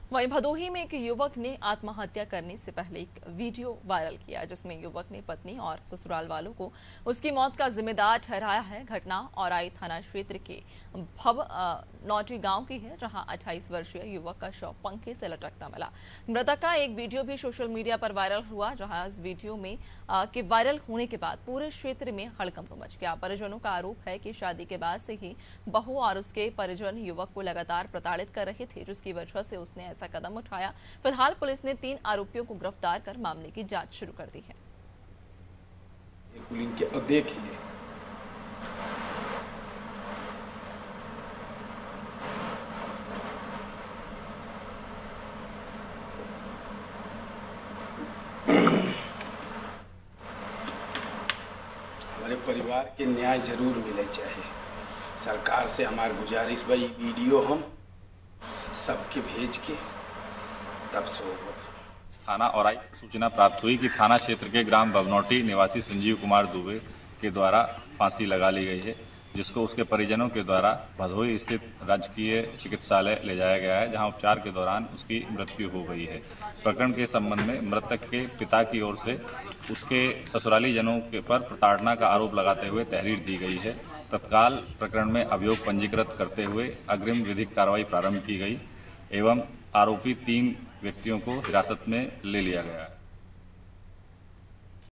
वहीं भदोही में एक युवक ने आत्महत्या करने से पहले एक वीडियो वायरल किया जिसमें युवक ने पत्नी और ससुराल वालों को उसकी मौत का जिम्मेदार ठहराया है। घटना औराई थाना क्षेत्र के भव नौटी गांव की है, जहां 28 वर्षीय युवक का शव पंखे से लटकता मिला। मृतक का एक वीडियो भी सोशल मीडिया पर वायरल हुआ, जहां इस वीडियो में के वायरल होने के बाद पूरे क्षेत्र में हड़कंप मच गया। परिजनों का आरोप है कि शादी के बाद से ही बहू और उसके परिजन युवक को लगातार प्रताड़ित कर रहे थे, जिसकी वजह से उसने ऐसा कदम उठाया। फिलहाल पुलिस ने 3 आरोपियों को गिरफ्तार कर मामले की जांच शुरू कर दी है। हमारे परिवार के न्याय जरूर मिले चाहिए। सरकार से हमारी गुजारिश भाई वीडियो हम सबके भेज के तब से होगा। थाना औराई सूचना प्राप्त हुई कि थाना क्षेत्र के ग्राम बवनौटी निवासी संजीव कुमार दुबे के द्वारा फांसी लगा ली गई है, जिसको उसके परिजनों के द्वारा भदोही स्थित राजकीय चिकित्सालय ले जाया गया है, जहां उपचार के दौरान उसकी मृत्यु हो गई है। प्रकरण के संबंध में मृतक के पिता की ओर से उसके ससुराली जनों के पर प्रताड़ना का आरोप लगाते हुए तहरीर दी गई है। तत्काल प्रकरण में अभियोग पंजीकृत करते हुए अग्रिम विधिक कार्रवाई प्रारंभ की गई एवं आरोपी 3 व्यक्तियों को हिरासत में ले लिया गया है।